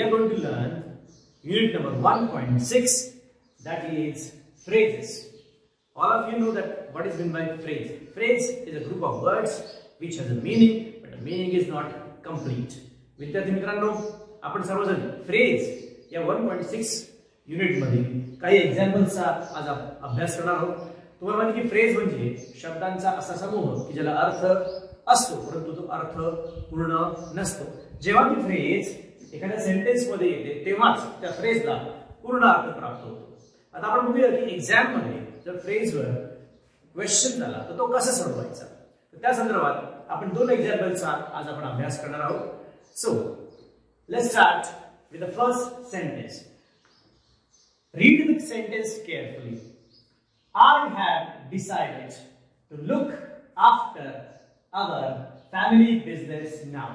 are going to learn unit number 1.6, that is phrases. All of you know that what is meant by phrase. Phrase is a group of words which has a meaning, but the meaning is not complete. विद्यार्थी मित्रांनो, आपण सर्वजण phrase या 1.6 unit मध्ये काही एक्झाम्पल्सचा आज अभ्यास करणार आहोत. तुम्हाला माहिती की फ्रेज म्हणजे शब्दांचा असा समूह की ज्याला अर्थ असतो परंतु तो अर्थ पूर्ण नसतो. जेव्हा ती फ्रेज एखाद्या सेंटेन्स मध्ये येते तेव्हाच त्या फ्रेजला पूर्ण अर्थ प्राप्त होतो. आता आपण बघूया की एक्झाम मध्ये जर फ्रेजवर क्वेश्चन झाला तर तो कसा सोडवायचा. त्या संदर्भात आपण दोन एक्झाम्पल्सचा आज आपण अभ्यास करणार आहोत. So, let's start with the first sentence. Read the sentence carefully. I have decided to look after our family business now.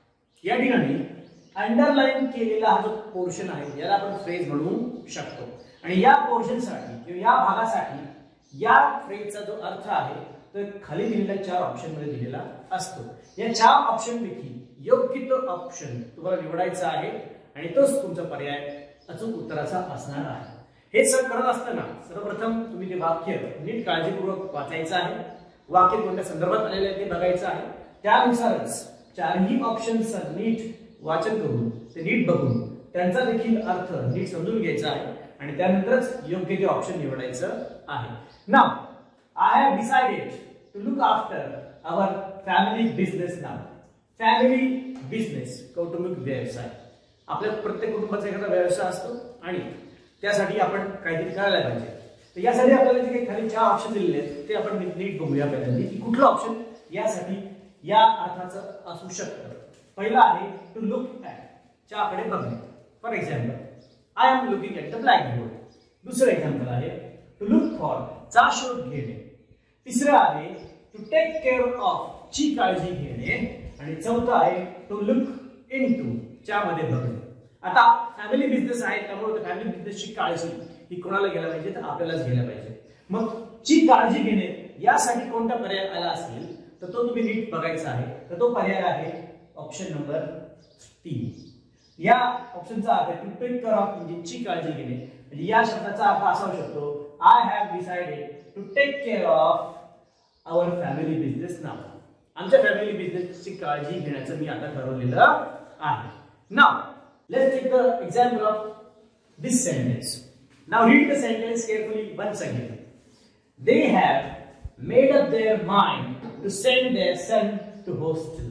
या ठिकाणी अंडरलाइन केलेला हा जो पोर्शन आहे याला आपण फ्रेज म्हणू शकतो. आणि या पोर्शनसाठी किंवा या भागासाठी या फ्रेजचा जो अर्थ आहे तो खाली दिलेल्या चार ऑप्शन मध्ये दिलेला असतो. या चार ऑप्शन पैकी योग्य तो ऑप्शन तुम्हाला निवडायचा आहे आणि तोच तुमचा पर्याय अचूक उत्तराचा असणार आहे. हे सर करत असताना सर्वप्रथम तुम्ही ते वाक्य नीट काळजीपूर्वक वाचायचं आहे. वाक्य कोणत्या संदर्भात आलेले आहे ते बघायचं आहे. त्यानुसारच चारही ऑप्शनचा नीट वाचन करून ते नीट बघून त्यांचा देखील अर्थ नीट समजून घ्यायचा आहे आणि त्यानंतरच योग्य ते ऑप्शन निवडायचं आहे. Now I have decided to look after our family business now. Family business कौटुंबिक व्यवसाय. आपल्या प्रत्येक कुटुंबाचा एखादा व्यवसाय असतो आणि त्यासाठी आपण काहीतरी करायला पाहिजे. तर यासाठी आपल्याला जे काही खाली चार ऑप्शन दिलेले आहेत ते आपण नीट बघूया पहिल्यांदा की कुठलं ऑप्शन यासाठी या अर्थाचं असू शकतं. पहिला आहे टू लुक ॲट, च्याकडे बघणे. For example I am looking at the blackboard. दुसरं एक्झाम्पल आहे टू लुक फॉर, चा शोध घेणे. तिसरं आहे टू टेक केअर ऑफ, ची काळजी घेणे. आणि चौथं आहे टू लुक इनटू, च्या मध्ये बघणे. आता फॅमिली बिझनेस आहे त्यामुळे फॅमिली बिझनेसची काळजी ही कोणाला घ्यायला पाहिजे तर आपल्यालाच घ्यायला पाहिजे. मग ची काळजी घेणे यासाठी कोणता पर्याय आला असेल तर तो तुम्ही नीट बघायचा आहे. तर तो पर्याय आहे ऑप्शन नंबर 3. या ऑप्शनचा earth to take care of म्हणजे ची काळजी घेणे. म्हणजे या शब्दाचा अर्थ असा होऊ शकतो I have decided to take care of our family business now. आमच्या फॅमिली बिझनेसची काळजी घेण्याचं मी आता ठरवलेलं आहे. Now let's take the example of this sentence. Now read the sentence carefully once again. They have made up their mind to send their son to hostel.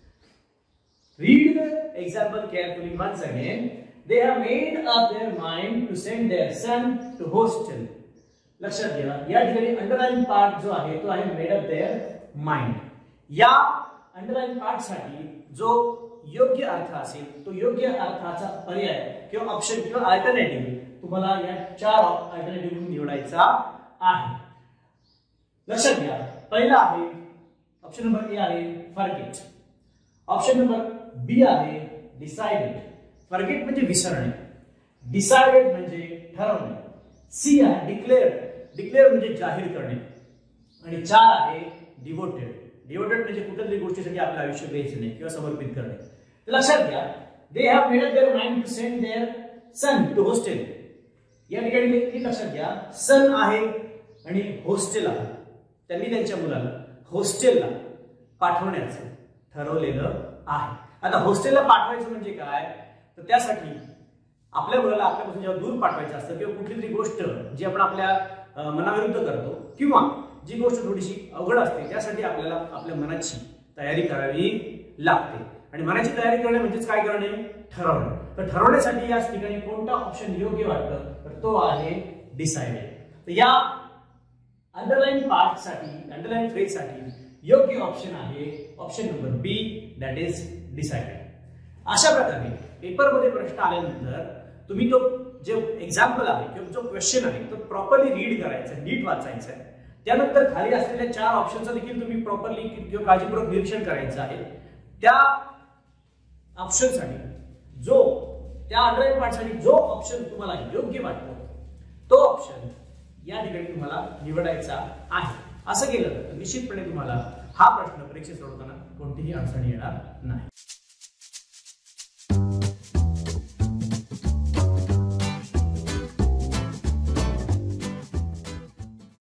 Read the example carefully once again. They have made up their mind to send their son to hostel. लक्षात घ्या या ठिकाणी underline part जो आहे तो आहे made up their mind. या underline part साठी जो योग्य अर्थ असेल तो योग्य अर्थाचा पर्याय किंवा ऑप्शन किंवा अल्टरनेटिव्ह तुम्हाला या चार अल्टरनेटिव्ह निवडायचा आहे. लक्षात घ्या पहिला आहे ऑप्शन नंबर ए आहे फॉरगेट. ऑप्शन नंबर बी आहे डिसाइडेड. फॉरगेट म्हणजे विसरणे, डिसाइडेड म्हणजे ठरवणे. सी आहे डिक्लेअर. डिक्लेअर म्हणजे जाहीर करणे. आणि 4 आहे डिवोटेड. डिवोटेड म्हणजे कुठल्यातरी गोष्टीसाठी आपलं आयुष्य द्यायचं नाही किंवा समर्पित करणे. लक्षात घ्या they have made up their mind to send their son to hostel. या ठिकाणी लक्षात घ्या सन आहे आणि हॉस्टेल आहे. त्यांनी त्यांच्या मुलाला हॉस्टेलला पाठवण्याचं ठरवलेलं आहे. आता हॉस्टेलला पाठवायचं म्हणजे काय तर त्यासाठी आपल्या मुलाला आपल्यापासून जेव्हा दूर पाठवायचं असतं किंवा कुठली तरी गोष्ट जी आपण आपल्या मनाविरुद्ध करतो किंवा जी गोष्ट थोडीशी अवघड असते त्यासाठी आपल्याला आपल्या मनाची तयारी करावी लागते. आणि मनाची तयारी करणे म्हणजेच काय करणे ठरवणे. तर ठरवण्यासाठी या ठिकाणी कोणता ऑप्शन योग्य वाटतं तर तो आहे डिसाइडेड. तर या अंडरलाइन पार्ट साठी अंडरलाइन फ्रेज साठी योग्य ऑप्शन आहे option number B that is decided. अशा प्रकारे पेपर मध्ये प्रश्न आल्यानंतर तुम्ही तो जे एक्झाम्पल आहे किंवा जो क्वेश्चन आहे तो प्रॉपरली रीड करायचा, नीट वाचायचा आहे. त्यानंतर खाली असलेल्या 4 ऑप्शनचा देखील तुम्ही प्रॉपरली किंवा काळजीपूर्वक निरीक्षण करायचं आहे. त्या ऑप्शनसाठी जो त्या अंडरलाइन पार्टसाठी जो ऑप्शन तुम्हाला योग्य वाटतो तो ऑप्शन या ठिकाणी तुम्हाला निवडायचा आहे. असं केलं तर निश्चितपणे तुम्हाला हा प्रश्न परीक्षेत सोडवताना कोणतीही अडचण येणार नाही.